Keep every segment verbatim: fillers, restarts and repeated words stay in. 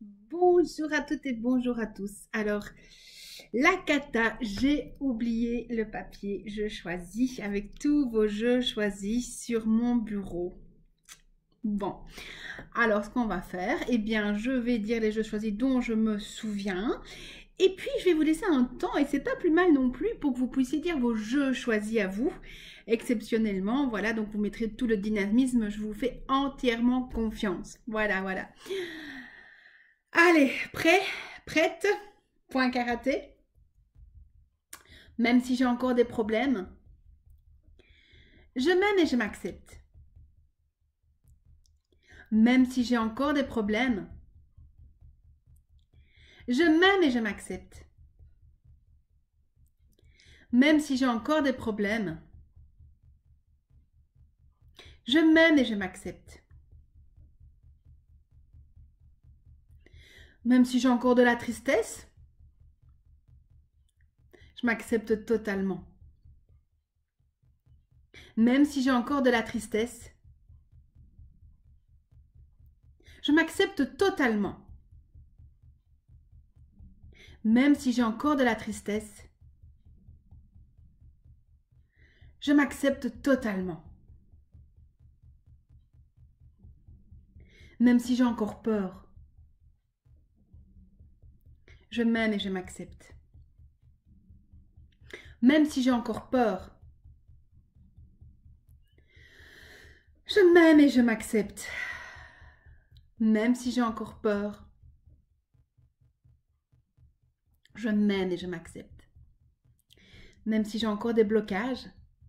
Bonjour à toutes et bonjour à tous. Alors, la cata, j'ai oublié le papier. Je choisis avec tous vos jeux choisis sur mon bureau. Bon, alors ce qu'on va faire, eh bien, je vais dire les jeux choisis dont je me souviens. Et puis, je vais vous laisser un temps, et c'est pas plus mal non plus, pour que vous puissiez dire vos jeux choisis à vous, exceptionnellement. Voilà, donc vous mettrez tout le dynamisme, je vous fais entièrement confiance. Voilà, voilà. Allez, prêt? Prête? Point karaté. Même si j'ai encore des problèmes, je m'aime et je m'accepte. Même si j'ai encore des problèmes, je m'aime et je m'accepte. Même si j'ai encore des problèmes, je m'aime et je m'accepte. Même si j'ai encore de la tristesse, je m'accepte totalement. Même si j'ai encore de la tristesse, je m'accepte totalement. Même si j'ai encore de la tristesse, je m'accepte totalement. Même si j'ai encore peur, je m'aime et je m'accepte. Même si j'ai encore peur, je m'aime et je m'accepte. Même si j'ai encore peur, je m'aime et je m'accepte. Même si j'ai encore des blocages,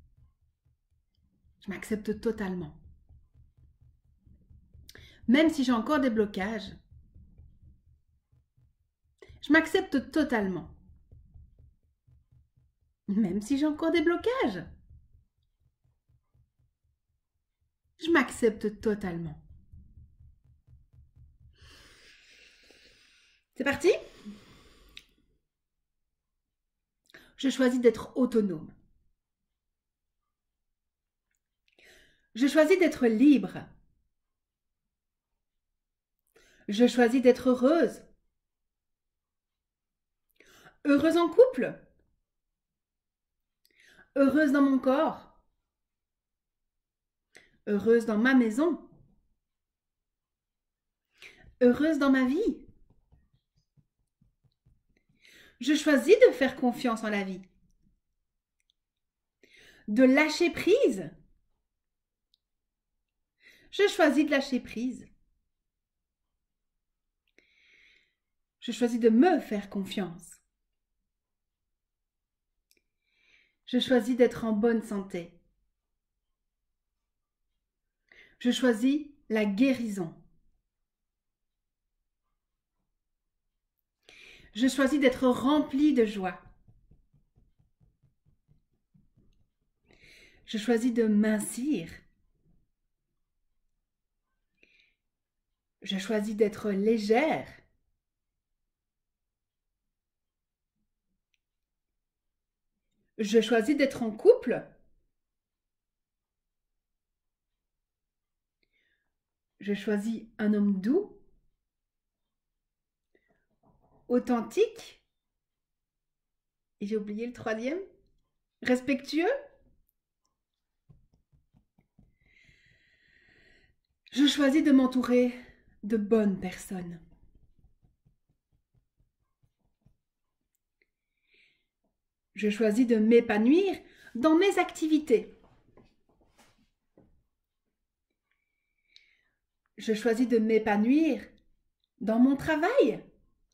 je m'accepte totalement. Même si j'ai encore des blocages, je m'accepte totalement. Même si j'ai encore des blocages, je m'accepte totalement. C'est parti? Je choisis d'être autonome. Je choisis d'être libre. Je choisis d'être heureuse. Heureuse en couple. Heureuse dans mon corps. Heureuse dans ma maison. Heureuse dans ma vie. Je choisis de faire confiance en la vie. De lâcher prise. Je choisis de lâcher prise. Je choisis de me faire confiance. Je choisis d'être en bonne santé. Je choisis la guérison. Je choisis d'être rempli de joie. Je choisis de mincir. Je choisis d'être légère. Je choisis d'être en couple. Je choisis un homme doux, authentique. Et j'ai oublié le troisième. Respectueux. Je choisis de m'entourer de bonnes personnes. Je choisis de m'épanouir dans mes activités. Je choisis de m'épanouir dans mon travail.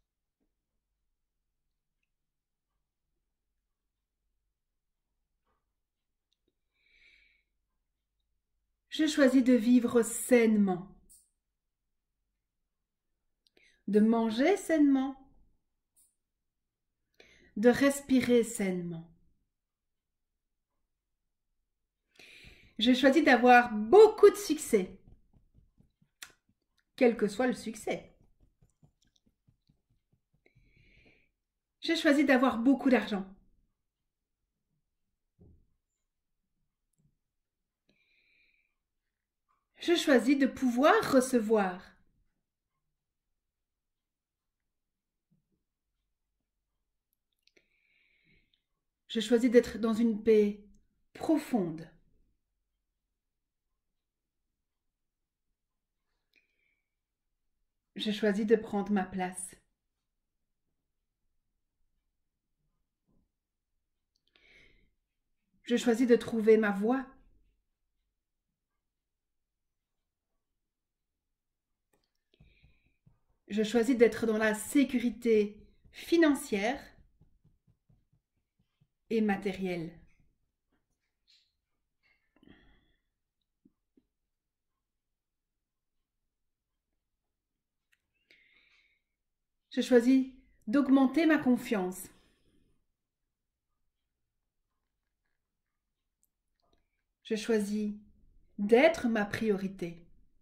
Je choisis de vivre sainement, de manger sainement, de respirer sainement. Je choisis d'avoir beaucoup de succès, quel que soit le succès. Je choisis d'avoir beaucoup d'argent. Je choisis de pouvoir recevoir. Je choisis d'être dans une paix profonde. Je choisis de prendre ma place. Je choisis de trouver ma voie. Je choisis d'être dans la sécurité financière et matérielle. Je choisis d'augmenter ma confiance. Je choisis d'être ma priorité.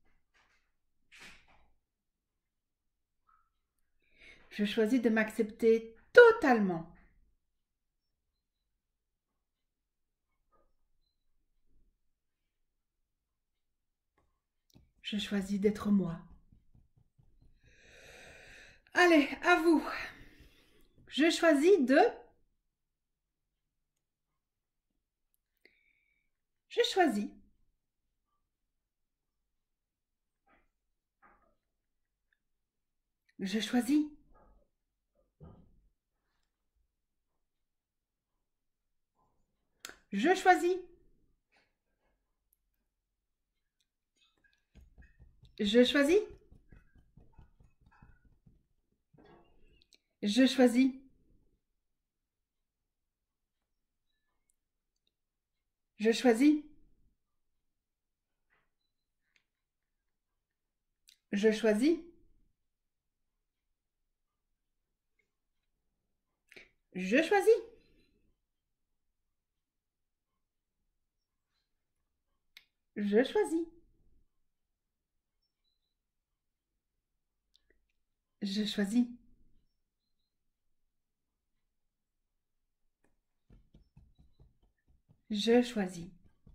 Je choisis de m'accepter totalement. Je choisis d'être moi. Allez, à vous. Je choisis de... Je choisis. Je choisis. Je choisis. Je choisis. Je choisis. Je choisis. Je choisis. Je choisis. Je choisis. Je choisis. Je choisis.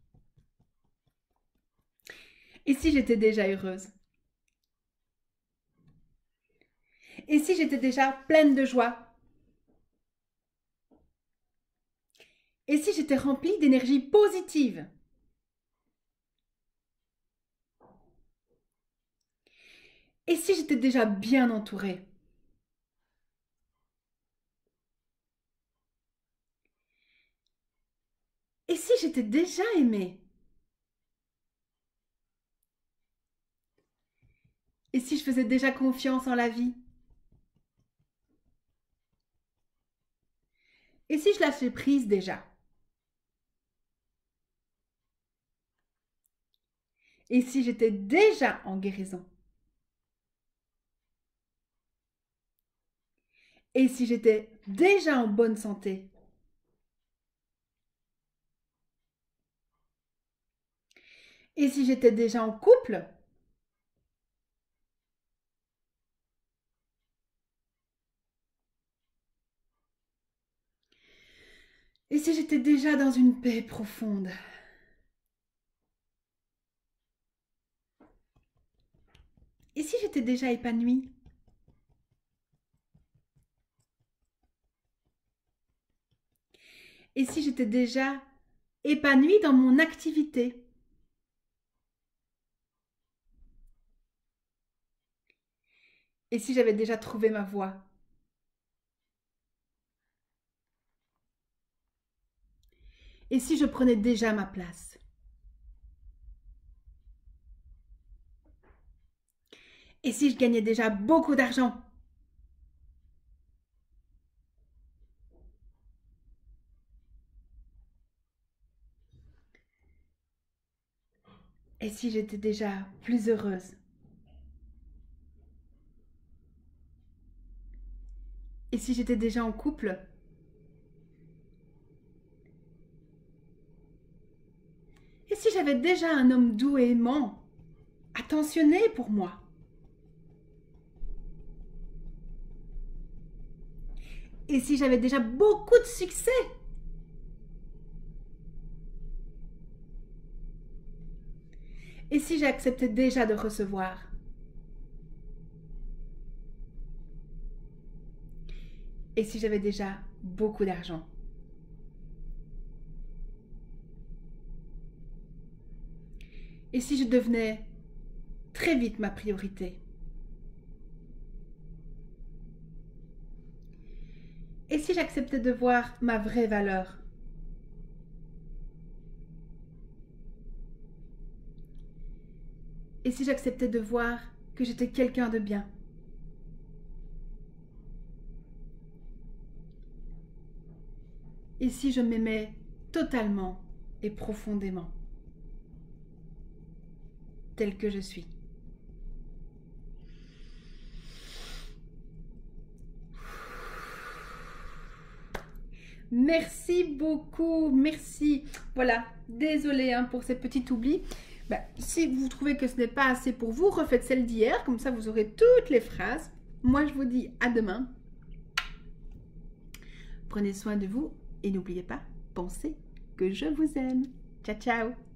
Et si j'étais déjà heureuse? Et si j'étais déjà pleine de joie? Et si j'étais remplie d'énergie positive? Et si j'étais déjà bien entourée? Et si j'étais déjà aimée? Et si je faisais déjà confiance en la vie? Et si je lâchais prise déjà? Et si j'étais déjà en guérison? Et si j'étais déjà en bonne santé? Et si j'étais déjà en couple? Et si j'étais déjà dans une paix profonde? Et si j'étais déjà épanouie? Et si j'étais déjà épanouie dans mon activité? Et si j'avais déjà trouvé ma voie? Et si je prenais déjà ma place? Et si je gagnais déjà beaucoup d'argent? Et si j'étais déjà plus heureuse? Et si j'étais déjà en couple? Et si j'avais déjà un homme doux et aimant, attentionné pour moi? Et si j'avais déjà beaucoup de succès? Et si j'acceptais déjà de recevoir? Et si j'avais déjà beaucoup d'argent? Et si je devenais très vite ma priorité? Et si j'acceptais de voir ma vraie valeur? Et si j'acceptais de voir que j'étais quelqu'un de bien? Et si je m'aimais totalement et profondément, tel que je suis? Merci beaucoup, merci. Voilà, désolée hein, pour ces petits oublis. Bah, si vous trouvez que ce n'est pas assez pour vous, refaites celle d'hier, comme ça vous aurez toutes les phrases. Moi, je vous dis à demain. Prenez soin de vous et n'oubliez pas, pensez que je vous aime. Ciao, ciao.